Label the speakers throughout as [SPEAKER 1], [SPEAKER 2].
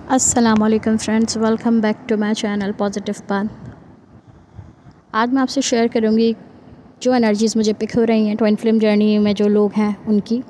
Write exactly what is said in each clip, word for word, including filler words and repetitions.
[SPEAKER 1] अस्सलामुअलैकुम friends, welcome back to my channel positive path. आज मैं आपसे शेयर करूंगी जो एनर्जीज़ मुझे पिक हो रही हैं ट्विन फ्लेम जर्नी में जो लोग हैं उनकी।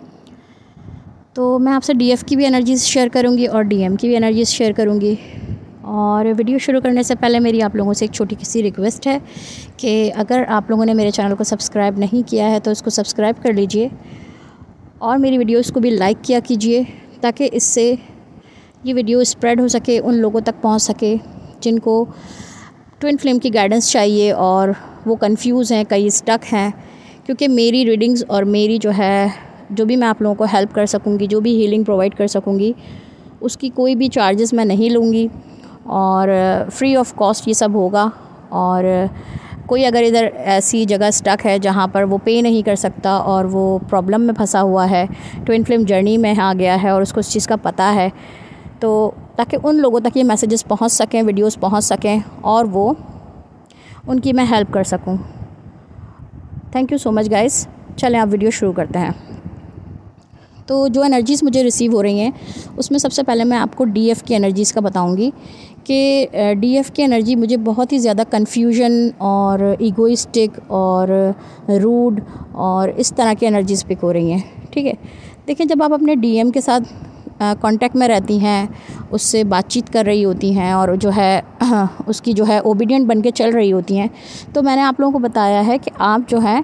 [SPEAKER 1] तो मैं आपसे डीएफ की भी एनर्जीज़ शेयर करूंगी और डीएम की भी एनर्जीज़ शेयर करूंगी। और वीडियो शुरू करने से पहले मेरी आप लोगों से एक छोटी सी रिक्वेस्ट है कि अगर आप लोगों ने मेरे चैनल को सब्सक्राइब नहीं किया है तो इसको सब्सक्राइब कर लीजिए और मेरी वीडियोज़ को भी लाइक किया कीजिए, ताकि इससे ये वीडियो स्प्रेड हो सके, उन लोगों तक पहुंच सके जिनको ट्विन फ्लेम की गाइडेंस चाहिए और वो कंफ्यूज हैं, कई स्टक हैं। क्योंकि मेरी रीडिंग्स और मेरी जो है जो भी मैं आप लोगों को हेल्प कर सकूँगी, जो भी हीलिंग प्रोवाइड कर सकूँगी, उसकी कोई भी चार्जेस मैं नहीं लूँगी और फ्री ऑफ कॉस्ट ये सब होगा। और कोई अगर इधर ऐसी जगह स्टक है जहाँ पर वो पे नहीं कर सकता और वो प्रॉब्लम में फंसा हुआ है, ट्विन फ्लेम जर्नी में आ गया है और उसको इस चीज़ का पता है, तो ताकि उन लोगों तक ये मैसेजेस पहुंच सकें, वीडियोस पहुंच सकें और वो उनकी मैं हेल्प कर सकूं। Thank you so much guys. चलें आप वीडियो शुरू करते हैं। तो जो एनर्जीज़ मुझे रिसीव हो रही हैं उसमें सबसे पहले मैं आपको डीएफ की एनर्जीज़ का बताऊंगी कि डीएफ की एनर्जी मुझे बहुत ही ज़्यादा कन्फ्यूजन और ईगोइस्टिक और रूड और इस तरह की एनर्जीज़ पिक हो रही हैं। ठीक है, देखिए, जब आप अपने डीएम के साथ कांटेक्ट में रहती हैं, उससे बातचीत कर रही होती हैं और जो है उसकी जो है ओबीडियंट बन के चल रही होती हैं, तो मैंने आप लोगों को बताया है कि आप जो है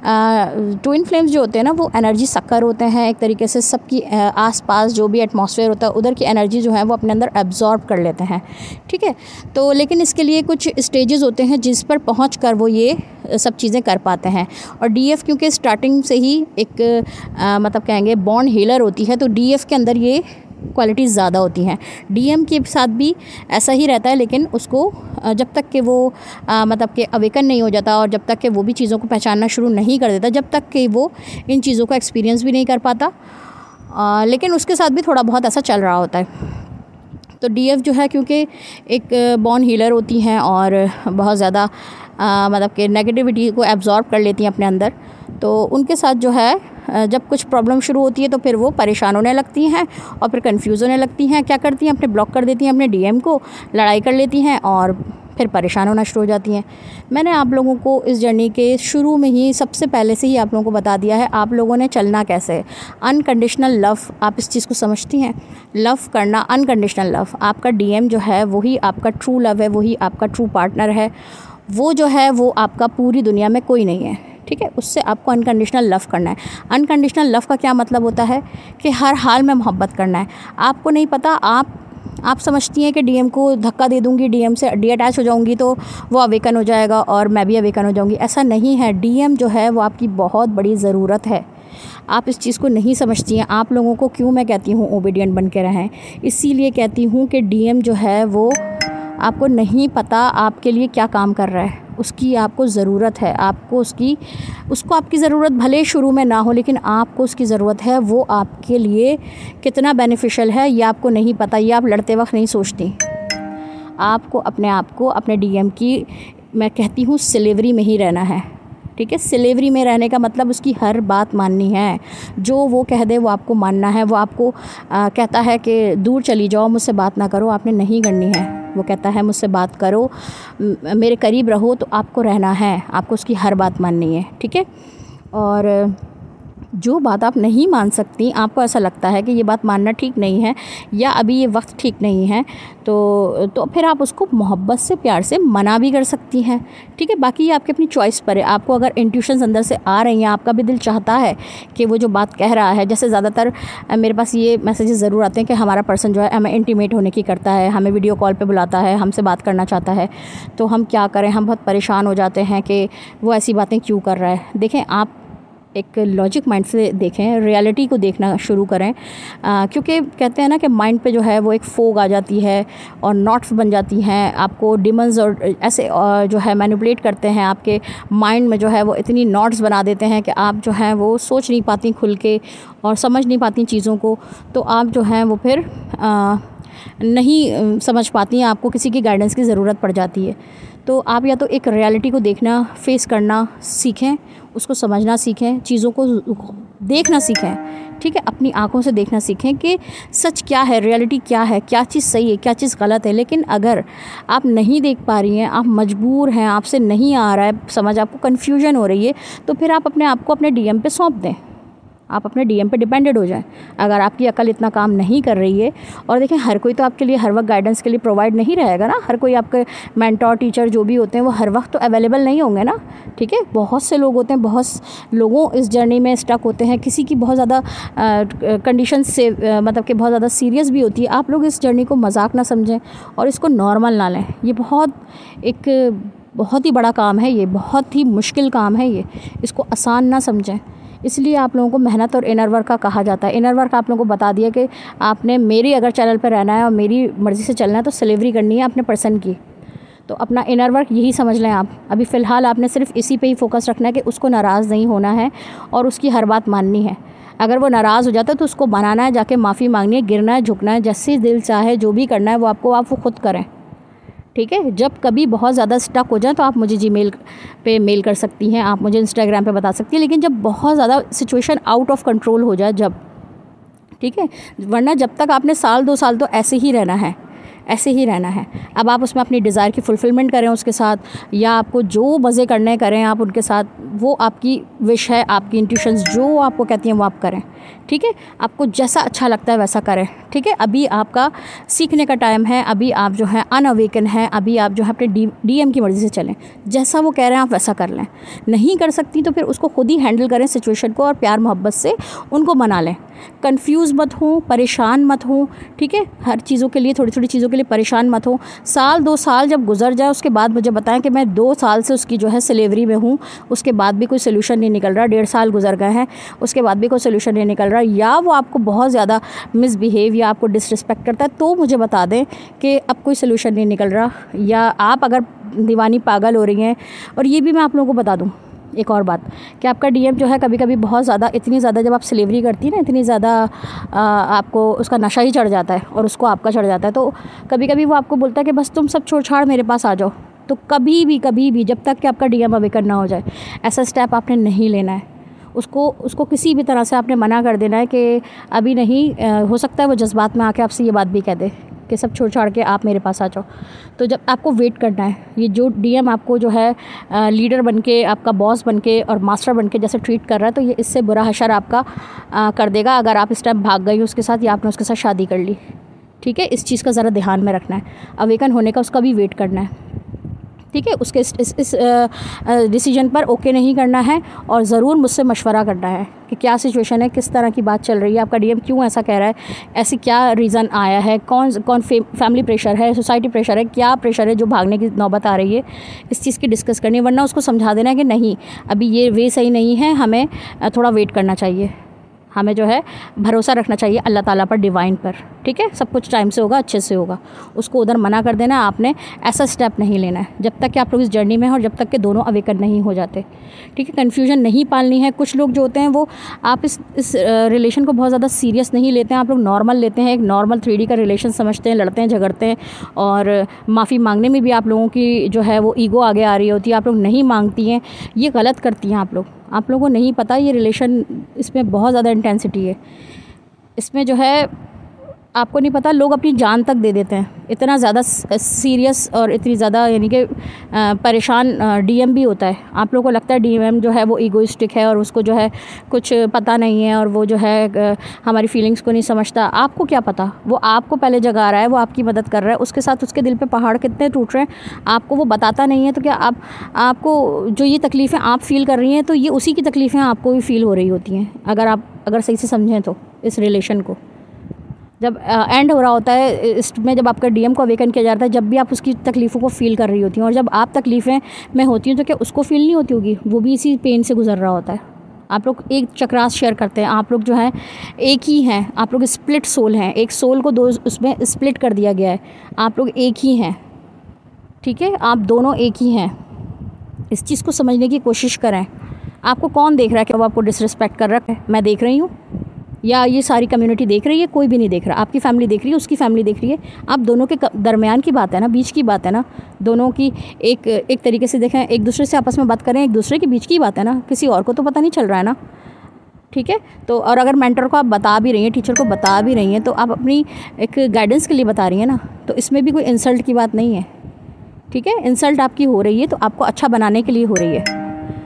[SPEAKER 1] ट्विन फ्लेम्स जो होते हैं ना, वो एनर्जी सक्कर होते हैं एक तरीके से। सबकी आसपास जो भी एटमॉस्फेयर होता है उधर की एनर्जी जो है वो अपने अंदर एब्जॉर्ब कर लेते हैं। ठीक है, तो लेकिन इसके लिए कुछ स्टेजेस होते हैं जिस पर पहुँच कर वो ये सब चीज़ें कर पाते हैं। और डीएफ क्योंकि स्टार्टिंग से ही एक आ, मतलब कहेंगे बॉर्न हीलर होती है, तो डीएफ के अंदर ये क्वालिटीज़ ज़्यादा होती हैं। डीएम के साथ भी ऐसा ही रहता है, लेकिन उसको जब तक कि वो आ, मतलब कि अवेकन नहीं हो जाता और जब तक कि वो भी चीज़ों को पहचानना शुरू नहीं कर देता, जब तक कि वो इन चीज़ों का एक्सपीरियंस भी नहीं कर पाता, आ, लेकिन उसके साथ भी थोड़ा बहुत ऐसा चल रहा होता है। तो डीएफ जो है क्योंकि एक बॉर्न हीलर होती हैं और बहुत ज़्यादा मतलब कि नेगेटिविटी को एब्जॉर्ब कर लेती हैं अपने अंदर, तो उनके साथ जो है जब कुछ प्रॉब्लम शुरू होती है तो फिर वो परेशान होने लगती हैं और फिर कंफ्यूज होने लगती हैं। क्या करती हैं, अपने ब्लॉक कर देती हैं अपने डीएम को, लड़ाई कर लेती हैं और फिर परेशान होना शुरू हो जाती हैं। मैंने आप लोगों को इस जर्नी के शुरू में ही सबसे पहले से ही आप लोगों को बता दिया है आप लोगों ने चलना कैसे है। अनकंडीशनल लव, आप इस चीज़ को समझती हैं? लव करना, अनकंडीशनल लव। आपका डीएम जो है वही आपका ट्रू लव है, वही आपका ट्रू पार्टनर है। वो जो है वो आपका पूरी दुनिया में कोई नहीं है। ठीक है, उससे आपको अनकंडीशनल लव करना है। अनकंडीशनल लव का क्या मतलब होता है कि हर हाल में मोहब्बत करना है। आपको नहीं पता, आप आप समझती हैं कि डीएम को धक्का दे दूंगी, डीएम से डी अटैच हो जाऊंगी तो वो अवेकन हो जाएगा और मैं भी अवेकन हो जाऊंगी। ऐसा नहीं है। डीएम जो है वो आपकी बहुत बड़ी ज़रूरत है। आप इस चीज़ को नहीं समझती हैं। आप लोगों को क्यों मैं कहती हूँ ओबीडियंट बन के रहें, इसीलिए कहती हूँ कि डीएम जो है वो आपको नहीं पता आपके लिए क्या काम कर रहा है, उसकी आपको ज़रूरत है। आपको उसकी उसको आपकी ज़रूरत भले शुरू में ना हो, लेकिन आपको उसकी ज़रूरत है। वो आपके लिए कितना बेनिफिशियल है ये आपको नहीं पता, ये आप लड़ते वक्त नहीं सोचती। आपको अपने आप को अपने डीएम की, मैं कहती हूँ, स्लेवरी में ही रहना है। ठीक है, स्लेवरी में रहने का मतलब उसकी हर बात माननी है। जो वो कह दे वो आपको मानना है। वो आपको आ, कहता है कि दूर चली जाओ, मुझसे बात ना करो, आपने नहीं करनी है। वो कहता है मुझसे बात करो, मेरे करीब रहो, तो आपको रहना है, आपको उसकी हर बात माननी है। ठीक है, और जो बात आप नहीं मान सकती, आपको ऐसा लगता है कि ये बात मानना ठीक नहीं है या अभी ये वक्त ठीक नहीं है, तो तो फिर आप उसको मोहब्बत से, प्यार से मना भी कर सकती हैं। ठीक है, बाकी ये आपकी अपनी चॉइस पर है। आपको अगर इंट्यूशंस अंदर से आ रही हैं, आपका भी दिल चाहता है कि वो जो बात कह रहा है, जैसे ज़्यादातर मेरे पास ये मैसेजेस ज़रूर आते हैं कि हमारा पर्सन जो है हमें इंटीमेट होने की करता है, हमें वीडियो कॉल पर बुलाता है, हमसे बात करना चाहता है, तो हम क्या करें? हम बहुत परेशान हो जाते हैं कि वो ऐसी बातें क्यों कर रहा है। देखें, आप एक लॉजिक माइंड से देखें, रियलिटी को देखना शुरू करें, आ, क्योंकि कहते हैं ना कि माइंड पे जो है वो एक फोग आ जाती है और नॉट्स बन जाती हैं। आपको डिमंस और ऐसे और जो है मैनिपुलेट करते हैं, आपके माइंड में जो है वो इतनी नॉट्स बना देते हैं कि आप जो हैं वो सोच नहीं पाती खुल के और समझ नहीं पाती चीज़ों को। तो आप जो हैं वो फिर आ, नहीं समझ पाती हैं, आपको किसी की गाइडेंस की ज़रूरत पड़ जाती है। तो आप या तो एक रियलिटी को देखना, फेस करना सीखें, उसको समझना सीखें, चीज़ों को देखना सीखें। ठीक है, अपनी आंखों से देखना सीखें कि सच क्या है, रियलिटी क्या है, क्या चीज़ सही है, क्या चीज़ गलत है। लेकिन अगर आप नहीं देख पा रही हैं, आप मजबूर हैं, आपसे नहीं आ रहा है समझ, आपको कन्फ्यूजन हो रही है, तो फिर आप अपने आप को अपने डीएम पे सौंप दें, आप अपने डीएम पे डिपेंडेड हो जाएं। अगर आपकी अकल इतना काम नहीं कर रही है, और देखें हर कोई तो आपके लिए हर वक्त गाइडेंस के लिए प्रोवाइड नहीं रहेगा ना, हर कोई आपके मेंटोर टीचर जो भी होते हैं वो हर वक्त तो अवेलेबल नहीं होंगे ना, ठीक है। बहुत से लोग होते हैं, बहुत लोगों इस जर्नी में स्टक होते हैं, किसी की बहुत ज़्यादा कंडीशन से आ, मतलब कि बहुत ज़्यादा सीरियस भी होती है। आप लोग इस जर्नी को मजाक ना समझें और इसको नॉर्मल ना लें। ये बहुत एक बहुत ही बड़ा काम है, ये बहुत ही मुश्किल काम है, ये इसको आसान ना समझें। इसलिए आप लोगों को मेहनत और इनर वर्क का कहा जाता है। इनर वर्क आप लोगों को बता दिया कि आपने मेरी अगर चैनल पर रहना है और मेरी मर्ज़ी से चलना है तो सिलेवरी करनी है अपने पर्सन की। तो अपना इनर वर्क यही समझ लें आप। अभी फ़िलहाल आपने सिर्फ इसी पे ही फोकस रखना है कि उसको नाराज़ नहीं होना है और उसकी हर बात माननी है। अगर वो नाराज़ हो जाता है तो उसको बनाना है, जाके माफ़ी मांगनी है, गिरना है, झुकना है, जैसे दिल चाहे जो भी करना है वो आपको आप वो खुद करें, ठीक है। जब कभी बहुत ज़्यादा स्टक हो जाए तो आप मुझे जीमेल पे मेल कर सकती हैं, आप मुझे इंस्टाग्राम पे बता सकती हैं। लेकिन जब बहुत ज़्यादा सिचुएशन आउट ऑफ कंट्रोल हो जाए जब, ठीक है, वरना जब तक आपने साल दो साल तो ऐसे ही रहना है, ऐसे ही रहना है। अब आप उसमें अपनी डिज़ायर की फुलफ़िलमेंट करें उसके साथ, या आपको जो मज़े करने करें आप उनके साथ, वो आपकी विश है, आपकी इंट्यूशंस जो आपको कहती हैं वो आप करें, ठीक है। आपको जैसा अच्छा लगता है वैसा करें, ठीक है। अभी आपका सीखने का टाइम है, अभी आप जो है अनअवेकन हैं, अभी आप जो है अपने डी डीएम की मर्ज़ी से चलें, जैसा वो कह रहे हैं आप वैसा कर लें। नहीं कर सकती तो फिर उसको खुद ही हैंडल करें सिचुएशन को, और प्यार मोहब्बत से उनको मना लें। कंफ्यूज मत हो, परेशान मत हो, ठीक है। हर चीज़ों के लिए, थोड़ी थोड़ी चीज़ों के लिए परेशान मत हो। साल दो साल जब गुजर जाए उसके बाद मुझे बताएं कि मैं दो साल से उसकी जो है सिलेवरी में हूँ, उसके बाद भी कोई सोल्यूशन नहीं निकल रहा, डेढ़ साल गुजर गए हैं उसके बाद भी कोई सोल्यूशन नहीं निकल रहा, या वो आपको बहुत ज़्यादा मिसबिहेव या आपको डिसरिस्पेक्ट करता है, तो मुझे बता दें कि अब कोई सोल्यूशन नहीं निकल रहा, या आप अगर दीवानी पागल हो रही हैं। और ये भी मैं आप लोगों को बता दूँ एक और बात, कि आपका डीएम जो है कभी कभी बहुत ज़्यादा, इतनी ज़्यादा जब आप सिलेवरी करती हैं ना, इतनी ज़्यादा आपको उसका नशा ही चढ़ जाता है और उसको आपका चढ़ जाता है, तो कभी कभी वो आपको बोलता है कि बस तुम सब छोड़ छाड़ मेरे पास आ जाओ। तो कभी भी कभी भी जब तक कि आपका डीएम अवेकन ना हो जाए, ऐसा स्टेप आपने नहीं लेना है। उसको उसको किसी भी तरह से आपने मना कर देना है कि अभी नहीं, हो सकता है वो जज्बात में आके आपसे ये बात भी कह दे कि सब छोड़ छाड़ के आप मेरे पास आ जाओ। तो जब आपको वेट करना है, ये जो डीएम आपको जो है लीडर बनके, आपका बॉस बनके और मास्टर बनके जैसे ट्रीट कर रहा है, तो ये इससे बुरा हशर आपका आ, कर देगा अगर आप इस टाइम भाग गई उसके साथ, या आपने उसके साथ शादी कर ली, ठीक है। इस चीज़ का ज़रा ध्यान में रखना है। अवेकन होने का उसका भी वेट करना है, ठीक है। उसके इस इस, इस डिसीजन पर ओके नहीं करना है, और ज़रूर मुझसे मशवरा करना है कि क्या सिचुएशन है, किस तरह की बात चल रही है, आपका डीएम क्यों ऐसा कह रहा है, ऐसी क्या रीज़न आया है, कौन कौन फे, फैमिली प्रेशर है, सोसाइटी प्रेशर है, क्या प्रेशर है जो भागने की नौबत आ रही है। इस चीज़ की डिस्कस करनी है, वरना उसको समझा देना है कि नहीं, अभी ये वे सही नहीं है, हमें थोड़ा वेट करना चाहिए, हमें जो है भरोसा रखना चाहिए अल्लाह ताला पर, डिवाइन पर, ठीक है। सब कुछ टाइम से होगा, अच्छे से होगा। उसको उधर मना कर देना, आपने ऐसा स्टेप नहीं लेना है जब तक कि आप लोग इस जर्नी में हैं और जब तक कि दोनों अवेकन नहीं हो जाते, ठीक है। कन्फ्यूजन नहीं पालनी है। कुछ लोग जो होते हैं वो आप इस इस रिलेशन को बहुत ज़्यादा सीरियस नहीं लेते हैं, आप लोग नॉर्मल लेते हैं, एक नॉर्मल थ्री डी का रिलेशन समझते हैं, लड़ते हैं, झगड़ते हैं, और माफ़ी मांगने में भी आप लोगों की जो है वो ईगो आगे आ रही होती है, आप लोग नहीं मांगती हैं। ये गलत करती हैं आप लोग, आप लोगों को नहीं पता ये रिलेशन, इसमें बहुत ज़्यादा इंटेंसिटी है, इसमें जो है आपको नहीं पता, लोग अपनी जान तक दे देते हैं। इतना ज़्यादा सीरियस और इतनी ज़्यादा यानी कि परेशान डीएम भी होता है। आप लोगों को लगता है डीएम जो है वो ईगोइस्टिक है और उसको जो है कुछ पता नहीं है, और वो जो है हमारी फीलिंग्स को नहीं समझता। आपको क्या पता, वो आपको पहले जगा रहा है, वो आपकी मदद कर रहा है, उसके साथ उसके दिल पे पहाड़ कितने टूट रहे हैं आपको वो बताता नहीं है। तो क्या आप आपको जो ये तकलीफ़ें आप फ़ील कर रही हैं, तो ये उसी की तकलीफ़ें आपको भी फ़ील हो रही होती हैं, अगर आप अगर सही से समझें तो। इस रिलेशन को जब एंड हो रहा होता है इसमें, जब आपका डीएम को अवेकन किया जाता है, जब भी आप उसकी तकलीफ़ों को फ़ील कर रही होती हैं, और जब आप तकलीफ़ें में होती हैं तो क्या उसको फ़ील नहीं होती होगी, वो भी इसी पेन से गुजर रहा होता है। आप लोग एक चक्रास शेयर करते हैं, आप लोग जो हैं एक ही हैं, आप लोग स्प्लिट सोल हैं, एक सोल को दो उसमें स्प्लिट कर दिया गया है, आप लोग एक ही हैं, ठीक है। आप दोनों एक ही हैं, इस चीज़ को समझने की कोशिश करें। आपको कौन देख रहा है कि वो आपको डिसरिस्पेक्ट कर रहा है? मैं देख रही हूँ, या ये सारी कम्युनिटी देख रही है? कोई भी नहीं देख रहा। आपकी फैमिली देख रही है, उसकी फैमिली देख रही है, आप दोनों के दरमियान की बात है ना, बीच की बात है ना, दोनों की एक एक तरीके से देखें, एक दूसरे से आपस में बात करें, एक दूसरे के बीच की बात है ना, किसी और को तो पता नहीं चल रहा है ना, ठीक है। तो और अगर मेंटर को आप बता भी रही हैं, टीचर को बता भी रही हैं, तो आप अपनी एक गाइडेंस के लिए बता रही हैं ना, तो इसमें भी कोई इंसल्ट की बात नहीं है, ठीक है। इंसल्ट आपकी हो रही है तो आपको अच्छा बनाने के लिए हो रही है।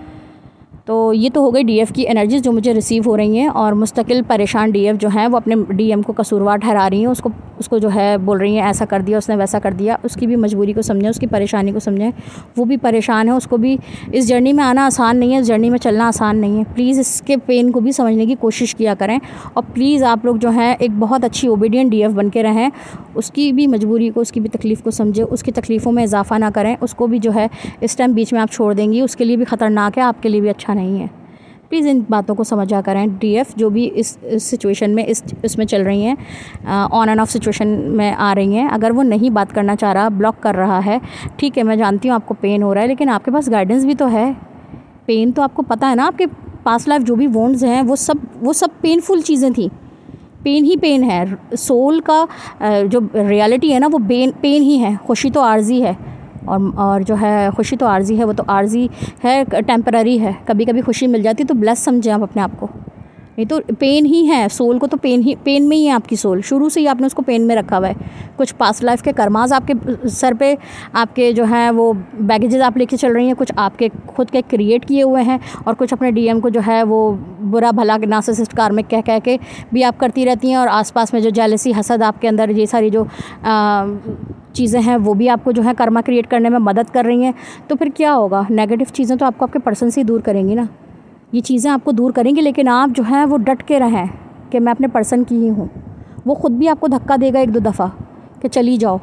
[SPEAKER 1] तो ये तो हो गई डीएफ की एनर्जीज़ जो मुझे रिसीव हो रही हैं, और मुस्तकिल परेशान डीएफ जो हैं वो अपने डीएम को कसूरवार ठहरा रही हैं, उसको उसको जो है बोल रही हैं ऐसा कर दिया उसने, वैसा कर दिया। उसकी भी मजबूरी को समझें, उसकी परेशानी को समझें, वो भी परेशान है, उसको भी इस जर्नी में आना आसान नहीं है, इस जर्नी में चलना आसान नहीं है। प्लीज़ इसके पेन को भी समझने की कोशिश किया करें, और प्लीज़ आप लोग जो है एक बहुत अच्छी ओबीडियंट डीएफ बन के रहें, उसकी भी मजबूरी को, उसकी भी तकलीफ़ को समझें, उसकी तकलीफ़ों में इजाफा ना करें। उसको भी जो है इस टाइम बीच में आप छोड़ देंगी, उसके लिए भी ख़तरनाक है, आपके लिए भी अच्छा नहीं है। प्लीज़ इन बातों को समझा करें। डीएफ जो भी इस इस सिचुएशन में इस इसमें चल रही हैं, ऑन एंड ऑफ सिचुएशन में आ रही हैं, अगर वो नहीं बात करना चाह रहा, ब्लॉक कर रहा है, ठीक है, मैं जानती हूँ आपको पेन हो रहा है, लेकिन आपके पास गाइडेंस भी तो है। पेन तो आपको पता है ना, आपके पास्ट लाइफ जो भी वोंड्स हैं वो सब वो सब पेनफुल चीज़ें थी। पेन ही पेन है, सोल का जो रियलिटी है ना वो पेन पेन ही है। खुशी तो आर्जी है, और और जो है खुशी तो आर्जी है, वो तो आर्जी है, टेम्पररी है। कभी कभी खुशी मिल जाती है तो ब्लेस समझें आप अपने आप को, नहीं तो पेन ही है। सोल को तो पेन ही पेन में ही है, आपकी सोल शुरू से ही आपने उसको पेन में रखा हुआ है। कुछ पास्ट लाइफ के कर्माज आपके सर पे, आपके जो हैं वो बैगेजेस आप लेके चल रही हैं, कुछ आपके खुद के क्रिएट किए हुए हैं, और कुछ अपने डीएम को जो है वो बुरा भला नार्सिसिस्ट कार्मिक कह कह के भी आप करती रहती हैं, और आसपास में जो जेलसी हसद आपके अंदर ये सारी जो चीज़ें हैं वो भी आपको जो है कर्मा क्रिएट करने में मदद कर रही हैं। तो फिर क्या होगा, नेगेटिव चीज़ें तो आपको आपके पर्सन से ही दूर करेंगी ना, ये चीज़ें आपको दूर करेंगी, लेकिन आप जो है वो डट के रहें कि मैं अपने पर्सन की ही हूँ। वो ख़ुद भी आपको धक्का देगा एक दो दफ़ा कि चली जाओ,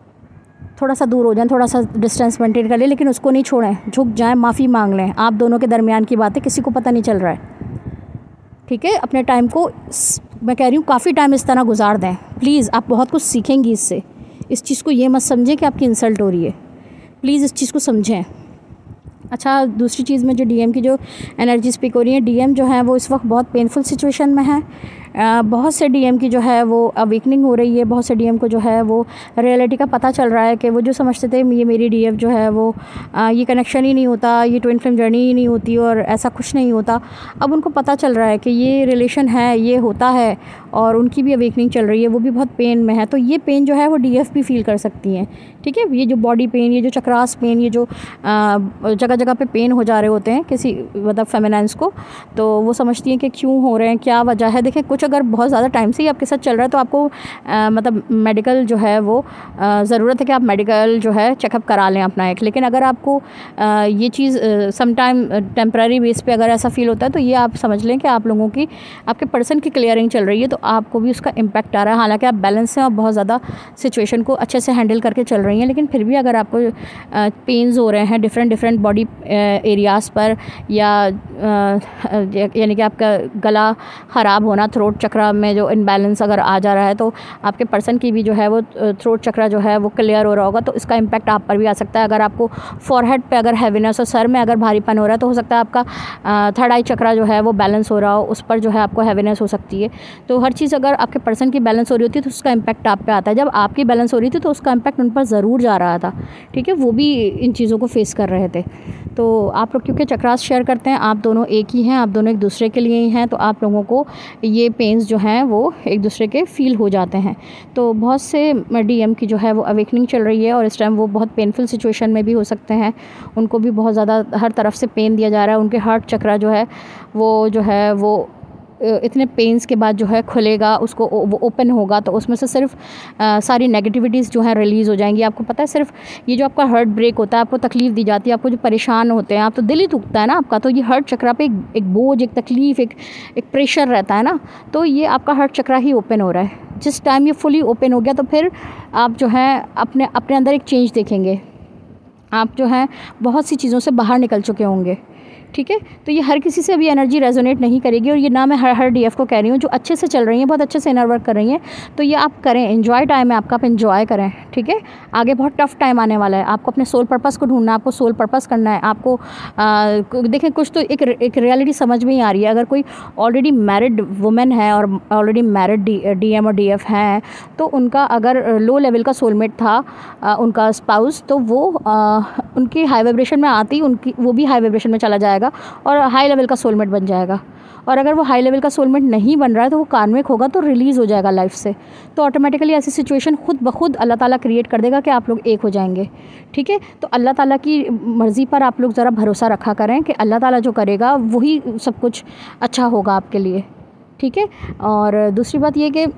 [SPEAKER 1] थोड़ा सा दूर हो जाएं, थोड़ा सा डिस्टेंस मेंटेन कर लें, लेकिन उसको नहीं छोड़ें, झुक जाएं, माफ़ी मांग लें। आप दोनों के दरमियान की बात है, किसी को पता नहीं चल रहा है, ठीक है। अपने टाइम को, मैं कह रही हूँ, काफ़ी टाइम इस तरह गुजार दें प्लीज़। आप बहुत कुछ सीखेंगी इससे। इस चीज़ को ये मत समझें कि आपकी इंसल्ट हो रही है, प्लीज़ इस चीज़ को समझें। अच्छा, दूसरी चीज़ में जो डीएम की जो एनर्जी स्पीक हो रही है, डीएम जो है वो इस वक्त बहुत पेनफुल सिचुएशन में है। आ, बहुत से डीएम की जो है वो अवेकनिंग हो रही है, बहुत से डीएम को जो है वो रियलिटी का पता चल रहा है कि वो जो समझते थे ये मेरी डीएफ जो है वो आ, ये कनेक्शन ही नहीं होता, ये ट्विन फ्लेम जर्नी ही नहीं होती, और ऐसा कुछ नहीं होता। अब उनको पता चल रहा है कि ये रिलेशन है, ये होता है, और उनकी भी अवेकनिंग चल रही है, वो भी बहुत पेन में है। तो ये पेन जो है वो डीएफ भी फील कर सकती हैं, ठीक है। ये जो बॉडी पेन, ये जो चक्रास पेन, ये जो जगह जगह पे पेन हो जा रहे होते हैं किसी मतलब फेमिनाइन्स को, तो वो समझती हैं कि क्यों हो रहे हैं, क्या वजह है। देखें, कुछ अगर बहुत ज़्यादा टाइम से ही आपके साथ चल रहा है तो आपको आ, मतलब मेडिकल जो है वो ज़रूरत है कि आप मेडिकल जो है चेकअप करा लें अपना एक। लेकिन अगर आपको आ, ये चीज़ सम टाइम टेम्पररी बेस पे अगर ऐसा फील होता है तो ये आप समझ लें कि आप लोगों की, आपके पर्सन की क्लियरिंग चल रही है, तो आपको भी उसका इम्पैक्ट आ रहा है। हालांकि आप बैलेंस हैं और बहुत ज़्यादा सिचुएशन को अच्छे से हैंडल करके चल रही हैं, लेकिन फिर भी अगर आपको पेन्स हो रहे हैं डिफरेंट डिफरेंट बॉडी एरियाज़ पर, या यानी कि आपका गला ख़राब होना, थ्रोट चक्रा में जो इनबैलेंस अगर आ जा रहा है, तो आपके पर्सन की भी जो है वो थ्रोट चक्रा जो है वो क्लियर हो रहा होगा, तो इसका इम्पैक्ट आप पर भी आ सकता है। अगर आपको फॉरहेड पे अगर हैवीनेस और सर में अगर भारीपन हो रहा है तो हो सकता है आपका थर्ड आई चक्रा जो है वो बैलेंस हो रहा हो, उस पर जो है आपको हैवीनेस हो सकती है। तो हर चीज़ अगर आपके पर्सन की बैलेंस हो रही होती है तो उसका इम्पैक्ट आप पे आता है। जब आपकी बैलेंस हो रही थी तो उसका इम्पैक्ट उन पर ज़रूर जा रहा था, ठीक है। वो भी इन चीज़ों को फेस कर रहे थे। तो आप लोग क्योंकि चक्रास शेयर करते हैं, आप दोनों एक ही हैं, आप दोनों एक दूसरे के लिए ही हैं, तो आप लोगों को ये पेन्स जो हैं वो एक दूसरे के फील हो जाते हैं। तो बहुत से डीएम की जो है वो अवेकनिंग चल रही है, और इस टाइम वो बहुत पेनफुल सिचुएशन में भी हो सकते हैं। उनको भी बहुत ज़्यादा हर तरफ से पेन दिया जा रहा है। उनके हार्ट चक्रा जो है वो जो है वो इतने पेन्स के बाद जो है खुलेगा, उसको वो ओपन होगा, तो उसमें से सिर्फ आ, सारी नेगेटिविटीज़ जो है रिलीज़ हो जाएंगी। आपको पता है, सिर्फ ये जो आपका हार्ट ब्रेक होता है, आपको तकलीफ़ दी जाती है, आपको जो परेशान होते हैं आप, तो दिल ही टूटता है ना आपका, तो ये हार्ट चक्रा पे एक, एक बोझ, एक तकलीफ़, एक एक प्रेशर रहता है ना, तो ये आपका हार्ट चक्रा ही ओपन हो रहा है। जिस टाइम ये फुली ओपन हो गया तो फिर आप जो है अपने अपने अंदर एक चेंज देखेंगे। आप जो है बहुत सी चीज़ों से बाहर निकल चुके होंगे, ठीक है। तो ये हर किसी से अभी एनर्जी रेजोनेट नहीं करेगी, और ये ना मैं हर हर डीएफ को कह रही हूँ, जो अच्छे से चल रही हैं, बहुत अच्छे से इनर वर्क कर रही हैं, तो ये आप करें। एंजॉय टाइम है आपका, आप एंजॉय करें, ठीक है। आगे बहुत टफ टाइम आने वाला है, आपको अपने सोल पर्पस को ढूंढना है, आपको सोल पर्पस करना है। आपको देखें, कुछ तो एक एक रियलिटी समझ में ही आ रही है। अगर कोई ऑलरेडी मैरिड वुमेन है और ऑलरेडी मैरिड डीएम और डीएफ हैं, तो उनका अगर लो लेवल का सोलमेट था आ, उनका स्पाउस, तो वो आ, उनकी हाई वाइब्रेशन में आती उनकी वो भी हाई वाइब्रेशन में चला जाएगा और हाई लेवल का सोलमेट बन जाएगा। और अगर वो हाई लेवल का सोलमेट नहीं बन रहा है तो वो कार्मिक होगा तो रिलीज़ हो जाएगा लाइफ से। तो ऑटोमेटिकली ऐसी सिचुएशन खुद ब खुद अल्लाह ताला क्रिएट कर देगा कि आप लोग एक हो जाएंगे। ठीक है, तो अल्लाह ताला की मर्ज़ी पर आप लोग ज़रा भरोसा रखा करें कि अल्लाह ताला जो करेगा वही सब कुछ अच्छा होगा आपके लिए। ठीक है, और दूसरी बात ये कि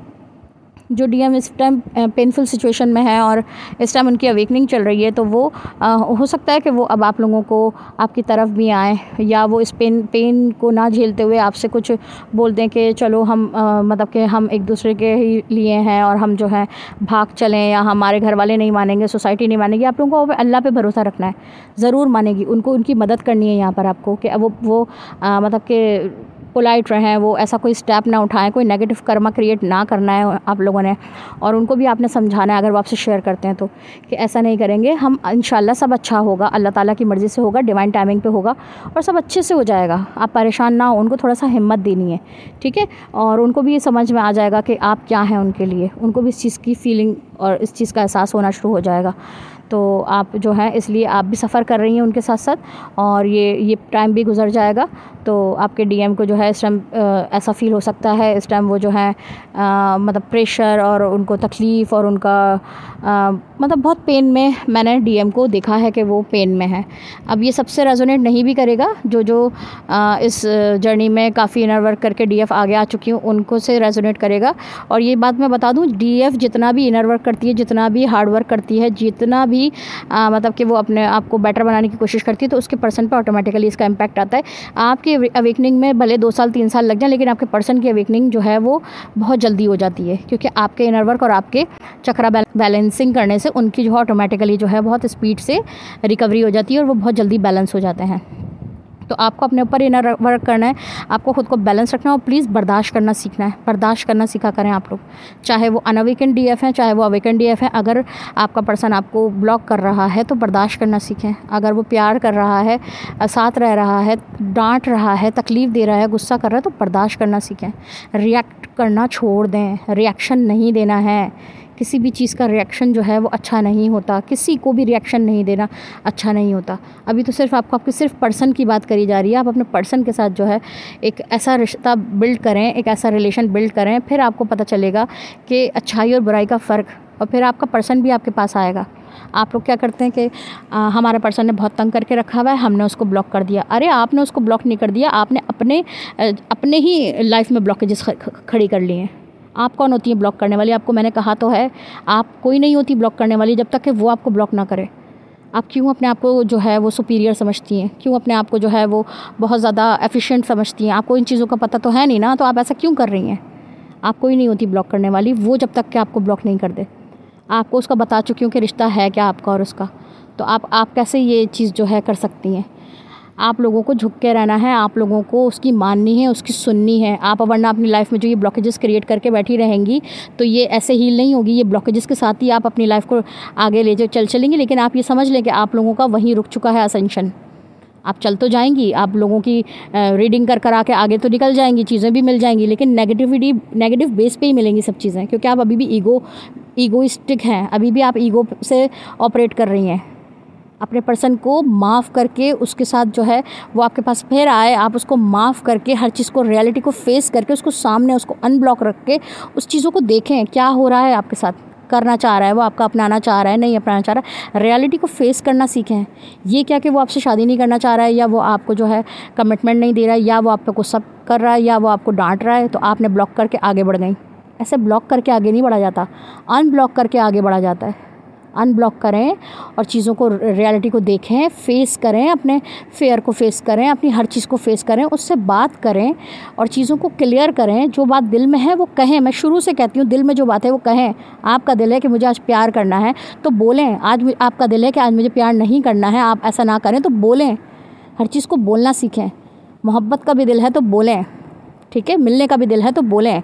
[SPEAKER 1] जो डीएम इस टाइम पेनफुल सिचुएशन में है और इस टाइम उनकी अवेकनिंग चल रही है, तो वो आ, हो सकता है कि वो अब आप लोगों को आपकी तरफ भी आए, या वो इस पेन पेन को ना झेलते हुए आपसे कुछ बोल दें कि चलो हम आ, मतलब कि हम एक दूसरे के ही लिए हैं और हम जो है भाग चलें, या हमारे घर वाले नहीं मानेंगे, सोसाइटी नहीं मानेगी। आप लोगों को अल्लाह पे भरोसा रखना है, ज़रूर मानेगी। उनको उनकी मदद करनी है यहाँ पर आपको कि वो वो आ, मतलब कि पोलाइट रहें, वो ऐसा कोई स्टेप ना उठाएं, कोई नेगेटिव कर्मा क्रिएट ना करना है आप लोगों ने। और उनको भी आपने समझाना है, अगर वो आपसे शेयर करते हैं तो, कि ऐसा नहीं करेंगे हम, इंशाल्लाह सब अच्छा होगा, अल्लाह ताला की मर्ज़ी से होगा, डिवाइन टाइमिंग पे होगा और सब अच्छे से हो जाएगा। आप परेशान ना हो, उनको थोड़ा सा हिम्मत देनी है। ठीक है, और उनको भी ये समझ में आ जाएगा कि आप क्या हैं उनके लिए, उनको भी इस चीज़ की फीलिंग और इस चीज़ का एहसास होना शुरू हो जाएगा। तो आप जो है, इसलिए आप भी सफ़र कर रही हैं उनके साथ साथ, और ये ये टाइम भी गुजर जाएगा। तो आपके डीएम को जो है इस टाइम ऐसा फ़ील हो सकता है, इस टाइम वो जो है आ, मतलब प्रेशर और उनको तकलीफ़ और उनका आ, मतलब बहुत पेन में, मैंने डीएम को देखा है कि वो पेन में है। अब ये सबसे रेजोनेट नहीं भी करेगा, जो जो आ, इस जर्नी में काफ़ी इनर वर्क करके डीएफ आगे आ चुकी हूँ उनको से रेजोनेट करेगा। और ये बात मैं बता दूँ, डीएफ जितना भी इनर वर्क करती है, जितना भी हार्ड वर्क करती है, जितना भी आ, मतलब कि वो अपने आप को बेटर बनाने की कोशिश करती है, तो उसके पर्सन पर ऑटोमेटिकली इसका इम्पैक्ट आता है। आपकी अवेकनिंग में भले दो साल तीन साल लग जाए, लेकिन आपके पर्सन की अवेकनिंग जो है वो बहुत जल्दी हो जाती है, क्योंकि आपके इनर वर्क और आपके चक्रा बैलेंसिंग करने से उनकी जो है ऑटोमेटिकली जो है बहुत स्पीड से रिकवरी हो जाती है और वो बहुत जल्दी बैलेंस हो जाते हैं। तो आपको अपने ऊपर इनर वर्क करना है, आपको खुद को बैलेंस रखना है, और प्लीज़ बर्दाश्त करना सीखना है। बर्दाश्त करना सीखा करें आप लोग, चाहे वो अनअवेकन डीएफ हैं, चाहे वो अवेकन डीएफ हैं। अगर आपका पर्सन आपको ब्लॉक कर रहा है तो बर्दाश्त करना सीखें। अगर वो प्यार कर रहा है, साथ रह रहा है, डांट रहा है, तकलीफ़ दे रहा है, गुस्सा कर रहा है, तो बर्दाश्त करना सीखें। रिएक्ट करना छोड़ दें, रिएक्शन नहीं देना है। किसी भी चीज़ का रिएक्शन जो है वो अच्छा नहीं होता, किसी को भी रिएक्शन नहीं देना अच्छा नहीं होता। अभी तो सिर्फ आपको आपके सिर्फ पर्सन की बात करी जा रही है। आप अपने पर्सन के साथ जो है एक ऐसा रिश्ता बिल्ड करें, एक ऐसा रिलेशन बिल्ड करें, फिर आपको पता चलेगा कि अच्छाई और बुराई का फ़र्क, और फिर आपका पर्सन भी आपके पास आएगा। आप लोग क्या करते हैं कि आ, हमारा पर्सन ने बहुत तंग करके रखा हुआ है, हमने उसको ब्लॉक कर दिया। अरे आपने उसको ब्लॉक नहीं कर दिया, आपने अपने अपने ही लाइफ में ब्लॉकेजेस खड़ी कर लिए हैं। आप कौन होती हैं ब्लॉक करने वाली? आपको मैंने कहा तो है, आप कोई नहीं होती ब्लॉक करने वाली जब तक कि वो आपको ब्लॉक ना करे। आप क्यों अपने आप को जो है वो सुपीरियर समझती हैं? क्यों अपने आप को जो है वो बहुत ज़्यादा एफिशिएंट समझती हैं? आपको इन चीज़ों का पता तो है नहीं ना, तो आप ऐसा क्यों कर रही हैं? आप कोई नहीं होती ब्लॉक करने वाली, वो जब तक कि आपको ब्लॉक नहीं कर दे। आपको उसका बता चुकी हूँ कि रिश्ता है क्या आपका और उसका, तो आप आप कैसे ये चीज़ जो है कर सकती हैं? आप लोगों को झुक के रहना है, आप लोगों को उसकी माननी है, उसकी सुननी है। आप वरना अपनी लाइफ में जो ये ब्लॉकेजेस क्रिएट करके बैठी रहेंगी तो ये ऐसे हील नहीं होगी। ये ब्लॉकेजेस के साथ ही आप अपनी लाइफ को आगे ले चल चलेंगी। लेकिन आप ये समझ लें कि आप लोगों का वहीं रुक चुका है असेंशन। आप चल तो जाएंगी, आप लोगों की रीडिंग कर कर आके आगे तो निकल जाएंगी, चीज़ें भी मिल जाएंगी, लेकिन नेगेटिविटी नेगेटिव बेस पे ही मिलेंगी सब चीज़ें, क्योंकि आप अभी भी ईगो ईगोइस्टिक हैं, अभी भी आप ईगो से ऑपरेट कर रही हैं। अपने पर्सन को माफ़ करके उसके साथ जो है वो आपके पास फिर आए, आप उसको माफ़ करके हर चीज़ को, रियलिटी को फेस करके, उसको सामने, उसको अनब्लॉक रख के उस चीज़ों को देखें क्या हो रहा है आपके साथ। करना चाह रहा है वो, आपका अपनाना चाह रहा है, नहीं अपनाना चाह रहा है, रियलिटी को फेस करना सीखें। ये क्या कि वो आपसे शादी नहीं करना चाह रहा है, या वो आपको जो है कमिटमेंट नहीं दे रहा है, या वो आप पे गुस्सा कर रहा है, या वो आपको डांट रहा है, तो आपने ब्लॉक करके आगे बढ़ गई। ऐसे ब्लॉक करके आगे नहीं बढ़ा जाता, अनब्लॉक करके आगे बढ़ा जाता है। अनब्लॉक करें और चीज़ों को, रियलिटी को देखें, फेस करें, अपने फेयर को फेस करें, अपनी हर चीज़ को फेस करें, उससे बात करें और चीज़ों को क्लियर करें। जो बात दिल में है वो कहें। मैं शुरू से कहती हूँ, दिल में जो बात है वो कहें। आपका दिल है कि मुझे आज प्यार करना है तो बोलें। आज आपका दिल है कि आज मुझे प्यार नहीं करना है, आप ऐसा ना करें तो बोलें। हर चीज़ को बोलना सीखें। मोहब्बत का भी दिल है तो बोलें, ठीक है, मिलने का भी दिल है तो बोलें।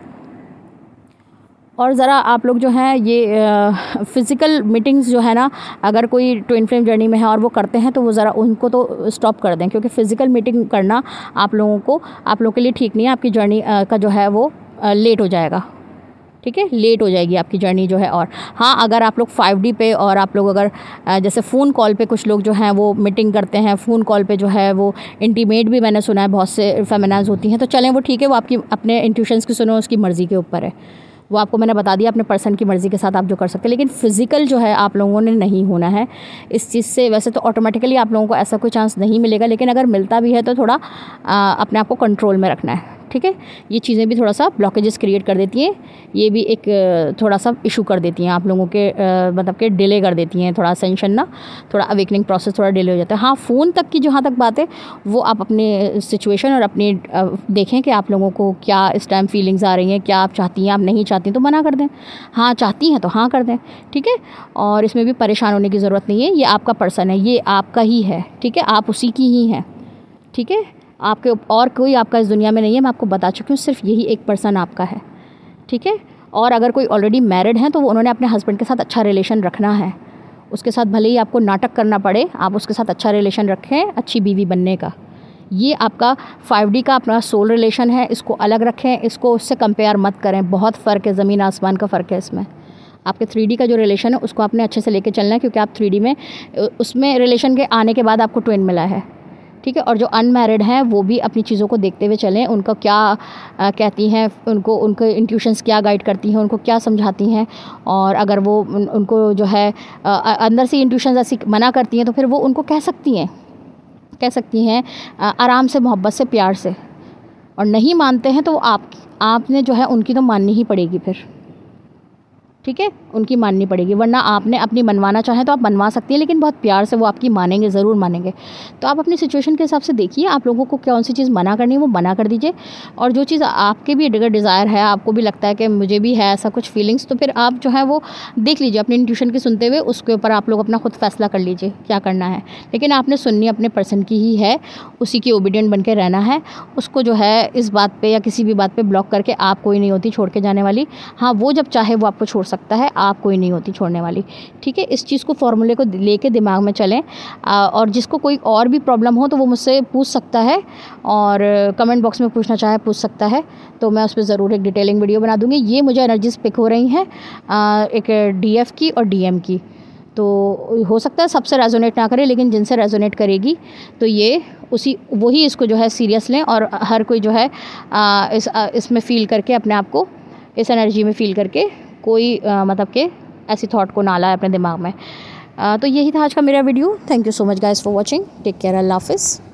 [SPEAKER 1] और ज़रा आप लोग जो हैं ये फ़िज़िकल मीटिंग्स जो है ना, अगर कोई ट्विन फ्लेम जर्नी में है और वो करते हैं तो वो ज़रा उनको तो स्टॉप कर दें, क्योंकि फ़िज़िकल मीटिंग करना आप लोगों को, आप लोगों के लिए ठीक नहीं है। आपकी जर्नी का जो है वो लेट हो जाएगा। ठीक है, लेट हो जाएगी आपकी जर्नी जो है। और हाँ, अगर आप लोग फाइव डी पे और आप लोग अगर जैसे फ़ोन कॉल पे कुछ लोग जो हैं वो मीटिंग करते हैं, फ़ोन कॉल पे जो है वो इंटीमेट भी मैंने सुना है बहुत से फेमिनाइज होती हैं, तो चलें वो ठीक है, वो आपकी अपने इंट्यूशंस की सुनो, उसकी मर्ज़ी के ऊपर है, वो आपको मैंने बता दिया अपने पर्सन की मर्ज़ी के साथ आप जो कर सकते हैं। लेकिन फ़िज़िकल जो है आप लोगों ने नहीं होना है इस चीज़ से। वैसे तो ऑटोमेटिकली आप लोगों को ऐसा कोई चांस नहीं मिलेगा, लेकिन अगर मिलता भी है तो थोड़ा आ, अपने आप को कंट्रोल में रखना है, ठीक है। ये चीज़ें भी थोड़ा सा ब्लॉकेजेस क्रिएट कर देती हैं, ये भी एक थोड़ा सा इशू कर देती हैं आप लोगों के, आ, मतलब कि डिले कर देती हैं, थोड़ा असेंशन ना, थोड़ा अवेकनिंग प्रोसेस थोड़ा डिले हो जाता है। हाँ, फ़ोन तक की जहाँ तक बात है वो आप अपने सिचुएशन और अपनी आ, देखें कि आप लोगों को क्या इस टाइम फीलिंग्स आ रही हैं, क्या आप चाहती हैं, आप नहीं चाहती तो मना कर दें, हाँ चाहती हैं तो हाँ कर दें, ठीक है। और इसमें भी परेशान होने की ज़रूरत नहीं है, ये आपका पर्सन है, ये आपका ही है, ठीक है, आप उसी की ही हैं, ठीक है। आपके और कोई आपका इस दुनिया में नहीं है, मैं आपको बता चुकी हूँ, सिर्फ यही एक पर्सन आपका है, ठीक है। और अगर कोई ऑलरेडी मैरिड हैं तो वो उन्होंने अपने हस्बैंड के साथ अच्छा रिलेशन रखना है, उसके साथ भले ही आपको नाटक करना पड़े, आप उसके साथ अच्छा रिलेशन रखें, अच्छी बीवी बनने का। ये आपका फाइव डी का अपना सोल रिलेशन है, इसको अलग रखें, इसको उससे कंपेयर मत करें, बहुत फ़र्क है, ज़मीन आसमान का फ़र्क है इसमें। आपके थ्री डी का जो रिलेशन है उसको आपने अच्छे से लेके चलना है, क्योंकि आप थ्री डी में उसमें रिलेशन के आने के बाद आपको ट्विन मिला है, ठीक है। और जो अनमैरिड हैं वो भी अपनी चीज़ों को देखते हुए चलें, उनका क्या आ, कहती हैं, उनको उनके इंट्यूशंस क्या गाइड करती हैं, उनको क्या समझाती हैं। और अगर वो उन, उनको जो है आ, अंदर से इंट्यूशंस ऐसी मना करती हैं तो फिर वो उनको कह सकती हैं कह सकती हैं आ, आराम से, मोहब्बत से, प्यार से। और नहीं मानते हैं तो आप आपने जो है उनकी तो माननी ही पड़ेगी फिर, ठीक है, उनकी माननी पड़ेगी। वरना आपने अपनी मनवाना चाहें तो आप मनवा सकती हैं, लेकिन बहुत प्यार से वो आपकी मानेंगे, ज़रूर मानेंगे। तो आप अपनी सिचुएशन के हिसाब से देखिए, आप लोगों को कौन सी चीज़ मना करनी है वो मना कर दीजिए। और जो चीज़ आपके भी अगर डिज़ायर है, आपको भी लगता है कि मुझे भी है ऐसा कुछ फीलिंग्स, तो फिर आप जो है वो देख लीजिए, अपनी इंट्यूशन की सुनते हुए उसके ऊपर आप लोग अपना खुद फैसला कर लीजिए क्या करना है। लेकिन आपने सुननी अपने पर्सन की ही है, उसी की ओबीडियंट बन के रहना है। उसको जो है इस बात पर या किसी भी बात पर ब्लॉक करके आप कोई नहीं होती छोड़ के जाने वाली। हाँ, वो जब चाहे वो आपको छोड़ सकता है, आप कोई नहीं होती छोड़ने वाली, ठीक है। इस चीज़ को फॉर्मूले को लेके दिमाग में चलें। आ, और जिसको कोई और भी प्रॉब्लम हो तो वो मुझसे पूछ सकता है, और कमेंट बॉक्स में पूछना चाहे पूछ सकता है, तो मैं उस पर ज़रूर एक डिटेलिंग वीडियो बना दूँगी। ये मुझे एनर्जीज पिक हो रही हैं, एक डीएफ की और डीएम की, तो हो सकता है सबसे रेजोनेट ना करे, लेकिन जिनसे रेजोनेट करेगी तो ये उसी वही इसको जो है सीरियस लें। और हर कोई जो है आ, इस आ, इसमें फ़ील करके अपने आप को इस एनर्जी में फ़ील करके कोई आ, मतलब कि ऐसी थॉट को ना लाए अपने दिमाग में। आ, तो यही था आज का मेरा video. Thank you so much guys for watching. Take care, अल्लाह हाफिज़।